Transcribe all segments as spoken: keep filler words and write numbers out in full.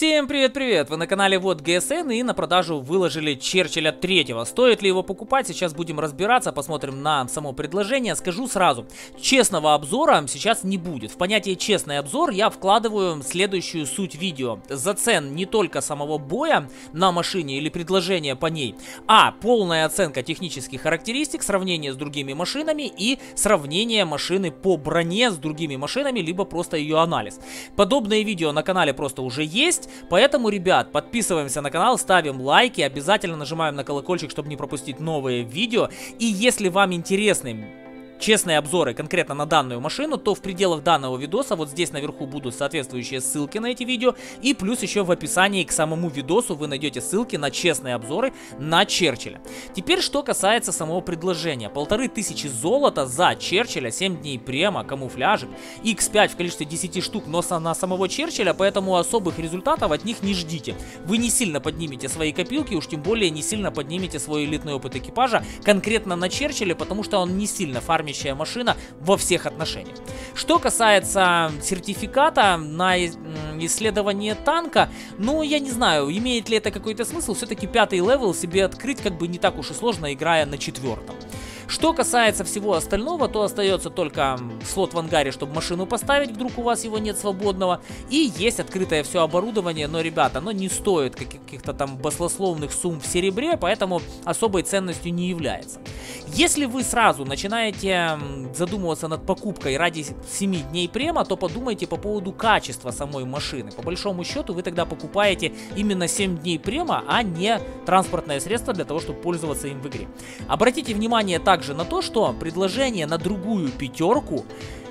Всем привет-привет! Вы на канале Вот ГСН, и на продажу выложили Черчилля третьего. Стоит ли его покупать, сейчас будем разбираться, посмотрим на само предложение. Скажу сразу, честного обзора сейчас не будет. В понятие честный обзор я вкладываю следующую суть видео. Зацен не только самого боя на машине или предложения по ней, а полная оценка технических характеристик, сравнение с другими машинами и сравнение машины по броне с другими машинами, либо просто ее анализ. Подобные видео на канале просто уже есть. Поэтому, ребят, подписываемся на канал, ставим лайки, обязательно нажимаем на колокольчик, чтобы не пропустить новые видео. И если вам интересны честные обзоры конкретно на данную машину, то в пределах данного видоса вот здесь наверху будут соответствующие ссылки на эти видео. И плюс еще в описании к самому видосу вы найдете ссылки на честные обзоры на Черчилля. Теперь, что касается самого предложения. Полторы тысячи золота за Черчилля, семь дней према, камуфляжик, икс пять в количестве десяти штук, но на самого Черчилля, поэтому особых результатов от них не ждите. Вы не сильно поднимете свои копилки, уж тем более не сильно поднимете свой элитный опыт экипажа конкретно на Черчилле, потому что он не сильно фармит машина во всех отношениях. Что касается сертификата на исследование танка, ну, я не знаю, имеет ли это какой-то смысл. Все-таки пятый левел себе открыть как бы не так уж и сложно, играя на четвертом. Что касается всего остального, то остается только слот в ангаре, чтобы машину поставить, вдруг у вас его нет свободного. И есть открытое все оборудование, но, ребята, оно не стоит каких-то там баслословных сумм в серебре, поэтому особой ценностью не является. Если вы сразу начинаете задумываться над покупкой ради семи дней према, то подумайте по поводу качества самой машины. По большому счету вы тогда покупаете именно семь дней према, а не транспортное средство для того, чтобы пользоваться им в игре. Обратите внимание также на то, что предложение на другую пятерку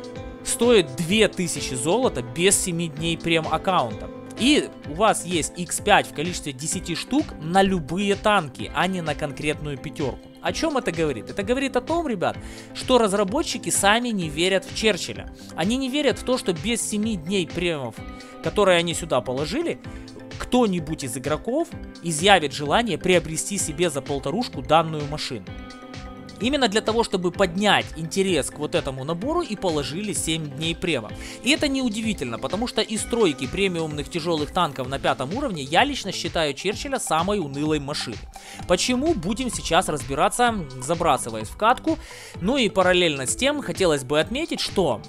стоит две тысячи золота без семи дней прем аккаунта. И у вас есть икс пять в количестве десяти штук на любые танки, а не на конкретную пятерку. О чем это говорит? Это говорит о том, ребят, что разработчики сами не верят в Черчилля. Они не верят в то, что без семи дней премов, которые они сюда положили, кто-нибудь из игроков изъявит желание приобрести себе за полторушку данную машину. Именно для того, чтобы поднять интерес к вот этому набору, и положили семь дней према. И это неудивительно, потому что из стройки премиумных тяжелых танков на пятом уровне я лично считаю Черчилля самой унылой машиной. Почему? Будем сейчас разбираться, забрасываясь в катку. Ну и параллельно с тем хотелось бы отметить, что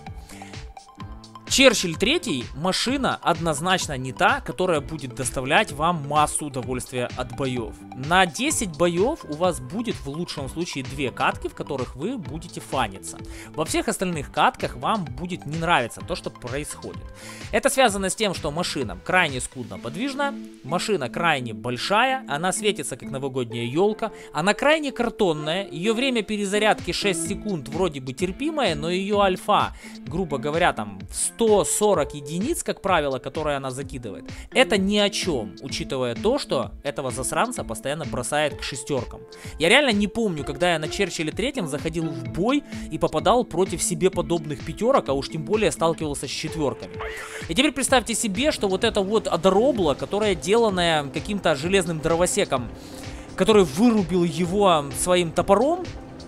Черчилль третий машина однозначно не та, которая будет доставлять вам массу удовольствия от боев. На десять боев у вас будет в лучшем случае две катки, в которых вы будете фаниться. Во всех остальных катках вам будет не нравиться то, что происходит. Это связано с тем, что машина крайне скудно подвижна, машина крайне большая, она светится как новогодняя елка, она крайне картонная, ее время перезарядки шесть секунд вроде бы терпимое, но ее альфа, грубо говоря, там сто сорок единиц, как правило, которые она закидывает, это ни о чем, учитывая то, что этого засранца постоянно бросает к шестеркам. Я реально не помню, когда я на Черчилле третьем заходил в бой и попадал против себе подобных пятерок, а уж тем более сталкивался с четверками. И теперь представьте себе, что вот это вот одоробла, которая деланная каким-то железным дровосеком, который вырубил его своим топором,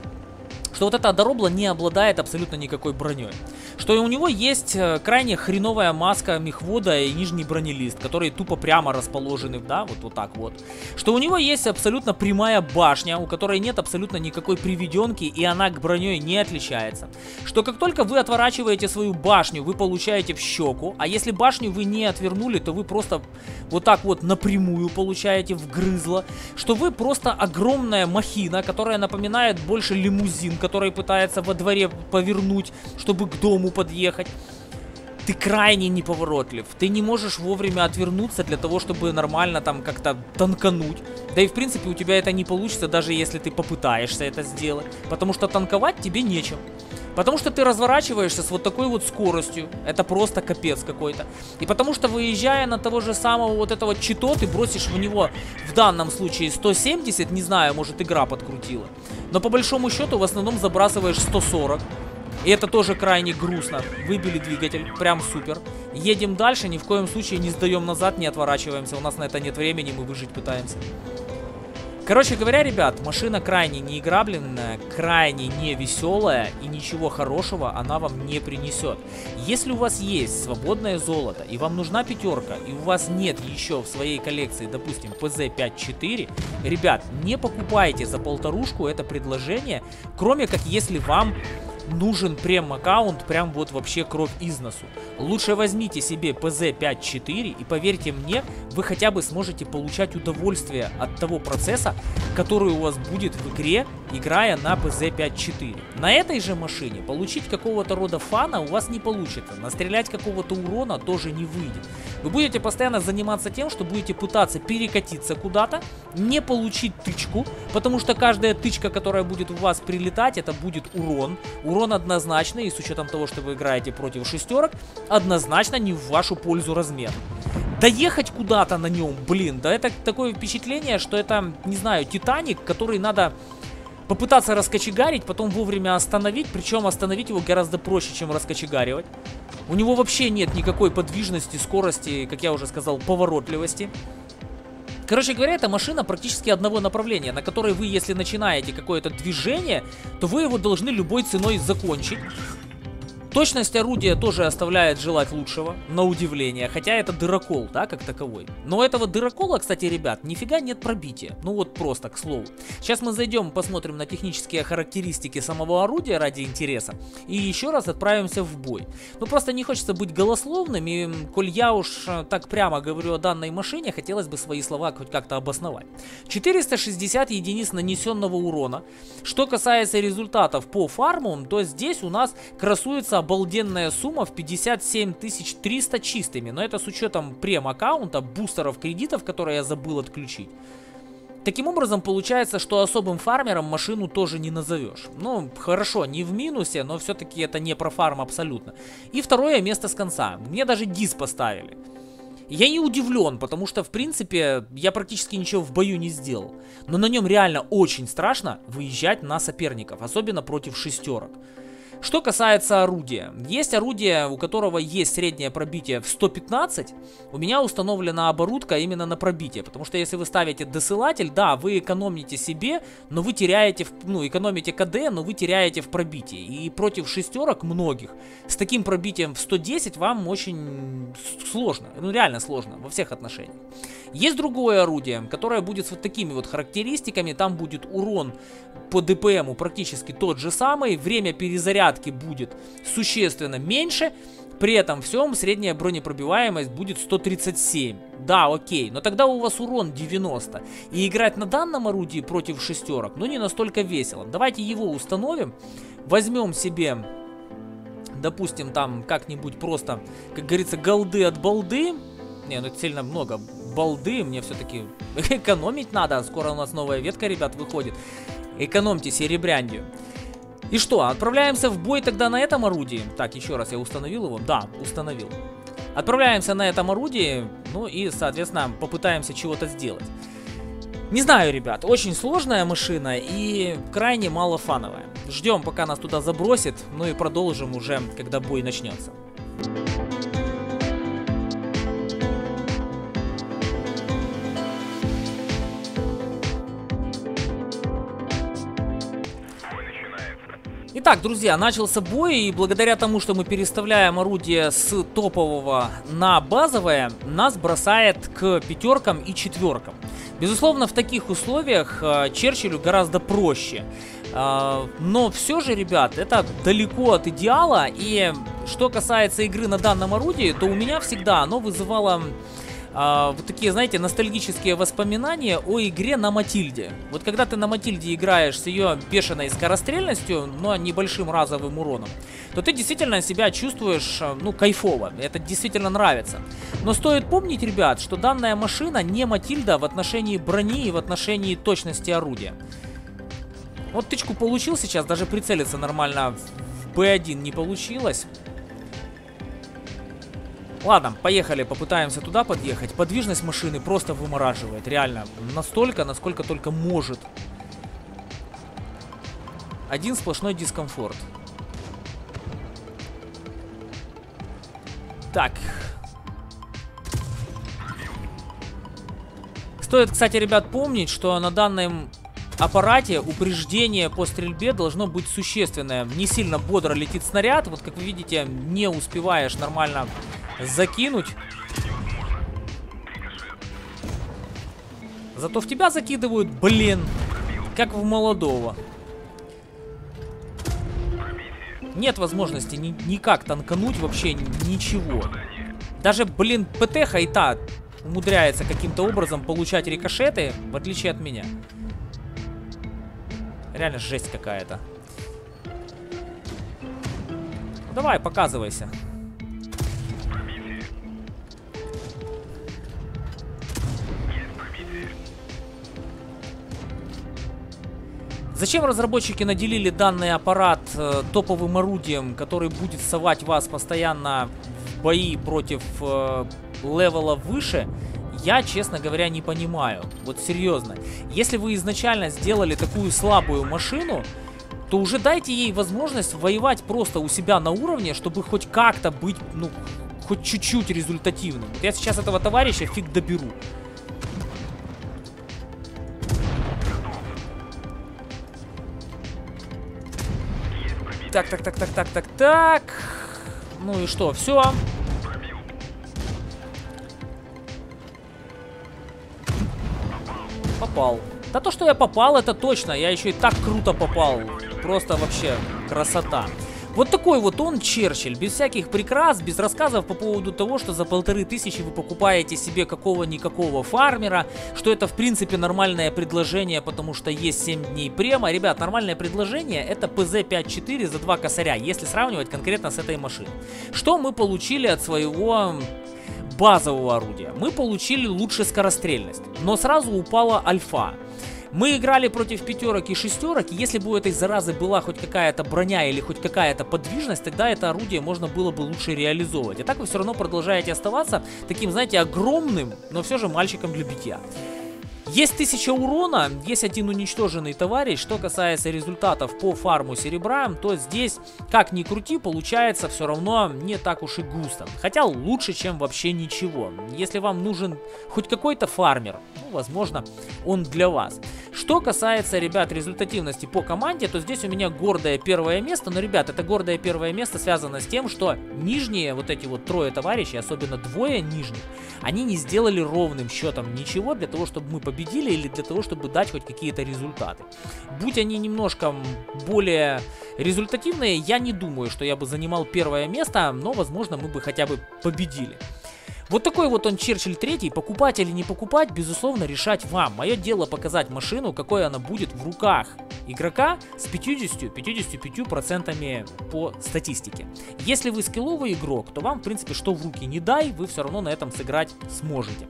что вот эта одоробла не обладает абсолютно никакой броней. Что у него есть крайне хреновая маска мехвода и нижний бронелист, которые тупо прямо расположены, да, вот, вот так вот. Что у него есть абсолютно прямая башня, у которой нет абсолютно никакой приведенки, и она к броней не отличается. Что как только вы отворачиваете свою башню, вы получаете в щеку, а если башню вы не отвернули, то вы просто вот так вот напрямую получаете в грызло. Что вы просто огромная махина, которая напоминает больше лимузин, который пытается во дворе повернуть, чтобы к дому подъехать. Ты крайне неповоротлив. Ты не можешь вовремя отвернуться для того, чтобы нормально там как-то танкануть. Да и в принципе у тебя это не получится, даже если ты попытаешься это сделать. Потому что танковать тебе нечем. Потому что ты разворачиваешься с вот такой вот скоростью. Это просто капец какой-то. И потому что, выезжая на того же самого вот этого чито, ты бросишь в него в данном случае сто семьдесят, не знаю, может игра подкрутила. Но по большому счету в основном забрасываешь сто сорок. И это тоже крайне грустно. Выбили двигатель, прям супер. Едем дальше, ни в коем случае не сдаем назад, не отворачиваемся. У нас на это нет времени, мы выжить пытаемся. Короче говоря, ребят, машина крайне неиграбельная, крайне не веселая и ничего хорошего она вам не принесет. Если у вас есть свободное золото и вам нужна пятерка, и у вас нет еще в своей коллекции, допустим, пэ зэ пять четыре, ребят, не покупайте за полторушку это предложение, кроме как если вам нужен прем-аккаунт, прям вот вообще кровь из носу. Лучше возьмите себе пэ зэ пять четыре и поверьте мне, вы хотя бы сможете получать удовольствие от того процесса, который у вас будет в игре, играя на пэ зэ пять четыре. На этой же машине получить какого-то рода фана у вас не получится. Настрелять какого-то урона тоже не выйдет. Вы будете постоянно заниматься тем, что будете пытаться перекатиться куда-то, не получить тычку, потому что каждая тычка, которая будет у вас прилетать, это будет урон. Урон однозначно, и с учетом того, что вы играете против шестерок, однозначно не в вашу пользу размер. Доехать куда-то на нем, блин, да это такое впечатление, что это, не знаю, Титаник, который надо попытаться раскочегарить, потом вовремя остановить, причем остановить его гораздо проще, чем раскочегаривать. У него вообще нет никакой подвижности, скорости, как я уже сказал, поворотливости. Короче говоря, это машина практически одного направления, на которой вы, если начинаете какое-то движение, то вы его должны любой ценой закончить. Точность орудия тоже оставляет желать лучшего, на удивление, хотя это дырокол, да, как таковой. Но у этого дырокола, кстати, ребят, нифига нет пробития, ну вот просто, к слову. Сейчас мы зайдем, посмотрим на технические характеристики самого орудия ради интереса, и еще раз отправимся в бой. Ну просто не хочется быть голословным, и коль я уж так прямо говорю о данной машине, хотелось бы свои слова хоть как-то обосновать. четыреста шестьдесят единиц нанесенного урона. Что касается результатов по фарму, то здесь у нас красуется обалденная сумма в пятьдесят семь тысяч триста чистыми, но это с учетом прем-аккаунта, бустеров кредитов, которые я забыл отключить. Таким образом, получается, что особым фармером машину тоже не назовешь. Ну, хорошо, не в минусе, но все-таки это не про фарм абсолютно. И второе место с конца. Мне даже дис поставили. Я не удивлен, потому что, в принципе, я практически ничего в бою не сделал. Но на нем реально очень страшно выезжать на соперников, особенно против шестерок. Что касается орудия. Есть орудие, у которого есть среднее пробитие в сто пятнадцать. У меня установлена оборудка именно на пробитие. Потому что если вы ставите досылатель, да, вы экономите себе, но вы теряете, в, ну, экономите ка дэ, но вы теряете в пробитии. И против шестерок многих с таким пробитием в сто десять вам очень сложно. Ну, реально сложно во всех отношениях. Есть другое орудие, которое будет с вот такими вот характеристиками. Там будет урон по дэ пэ эму практически тот же самый. Время перезарядки будет существенно меньше. При этом всем средняя бронепробиваемость будет сто тридцать семь. Да, окей, но тогда у вас урон девяносто. И играть на данном орудии против шестерок, ну, не настолько весело. Давайте его установим. Возьмем себе, допустим, там как-нибудь просто, как говорится, голды от балды. Не, ну это сильно много балды. Мне все-таки экономить надо. Скоро у нас новая ветка, ребят, выходит. Экономьте серебряндию. И что, отправляемся в бой тогда на этом орудии? Так, еще раз, я установил его? Да, установил. Отправляемся на этом орудии, ну и, соответственно, попытаемся чего-то сделать. Не знаю, ребят, очень сложная машина и крайне мало фановая. Ждем, пока нас туда забросит, ну и продолжим уже, когда бой начнется. Итак, друзья, начался бой, и благодаря тому, что мы переставляем орудие с топового на базовое, нас бросает к пятеркам и четверкам. Безусловно, в таких условиях э, Черчиллю гораздо проще. Э, но все же, ребят, это далеко от идеала. И что касается игры на данном орудии, то у меня всегда оно вызывало... Uh, вот такие, знаете, ностальгические воспоминания о игре на Матильде. Вот когда ты на Матильде играешь с ее бешеной скорострельностью, но небольшим разовым уроном, то ты действительно себя чувствуешь, ну, кайфово. Это действительно нравится. Но стоит помнить, ребят, что данная машина не Матильда в отношении брони и в отношении точности орудия. Вот тычку получил сейчас, даже прицелиться нормально в бэ один не получилось. Ладно, поехали, попытаемся туда подъехать. Подвижность машины просто вымораживает, реально. Настолько, насколько только может. Один сплошной дискомфорт. Так. Стоит, кстати, ребят, помнить, что на данном аппарате упреждение по стрельбе должно быть существенное. Не сильно бодро летит снаряд. Вот, как вы видите, не успеваешь нормально закинуть. Зато в тебя закидывают, блин, как в молодого. Нет возможности ни никак танкануть вообще ничего. Даже, блин, ПТ Хайта умудряется каким-то образом получать рикошеты, в отличие от меня. Реально жесть какая-то. Ну, давай, показывайся. Зачем разработчики наделили данный аппарат э, топовым орудием, который будет совать вас постоянно в бои против э, левела выше, я, честно говоря, не понимаю. Вот серьезно. Если вы изначально сделали такую слабую машину, то уже дайте ей возможность воевать просто у себя на уровне, чтобы хоть как-то быть, ну, хоть чуть-чуть результативным. Вот я сейчас этого товарища фиг доберу. Так, так, так, так, так, так, так. Ну и что, все. Попал. Да то, что я попал, это точно. Я еще и так круто попал. Просто вообще красота. Вот такой вот он, Черчилль, без всяких прикрас, без рассказов по поводу того, что за полторы тысячи вы покупаете себе какого-никакого фармера, что это в принципе нормальное предложение, потому что есть семь дней према. Ребят, нормальное предложение это пэ зэ пять четыре за два косаря, если сравнивать конкретно с этой машиной. Что мы получили от своего базового орудия? Мы получили лучшую скорострельность, но сразу упала альфа. Мы играли против пятерок и шестерок, и если бы у этой заразы была хоть какая-то броня или хоть какая-то подвижность, тогда это орудие можно было бы лучше реализовывать. И так вы все равно продолжаете оставаться таким, знаете, огромным, но все же мальчиком для битья. Есть тысяча урона, есть один уничтоженный товарищ. Что касается результатов по фарму серебра, то здесь, как ни крути, получается все равно не так уж и густо. Хотя лучше, чем вообще ничего. Если вам нужен хоть какой-то фармер, ну, возможно, он для вас. Что касается, ребят, результативности по команде, то здесь у меня гордое первое место. Но, ребят, это гордое первое место связано с тем, что нижние, вот эти вот трое товарищей, особенно двое нижних, они не сделали ровным счетом ничего для того, чтобы мы победили или для того, чтобы дать хоть какие-то результаты. Будь они немножко более результативные, я не думаю, что я бы занимал первое место, но, возможно, мы бы хотя бы победили. Вот такой вот он, Черчилль третий. Покупать или не покупать, безусловно, решать вам. Мое дело показать машину, какой она будет в руках игрока с пятьюдесятью-пятьюдесятью пятью процентами по статистике. Если вы скилловый игрок, то вам, в принципе, что в руки не дай, вы все равно на этом сыграть сможете.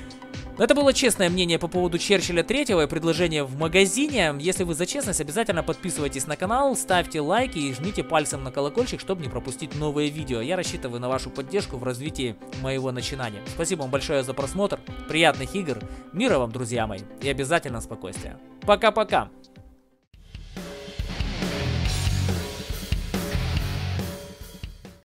Это было честное мнение по поводу Черчилля третьего и предложения в магазине. Если вы за честность, обязательно подписывайтесь на канал, ставьте лайки и жмите пальцем на колокольчик, чтобы не пропустить новые видео. Я рассчитываю на вашу поддержку в развитии моего начинания. Спасибо вам большое за просмотр, приятных игр, мира вам, друзья мои, и обязательно спокойствия. Пока-пока!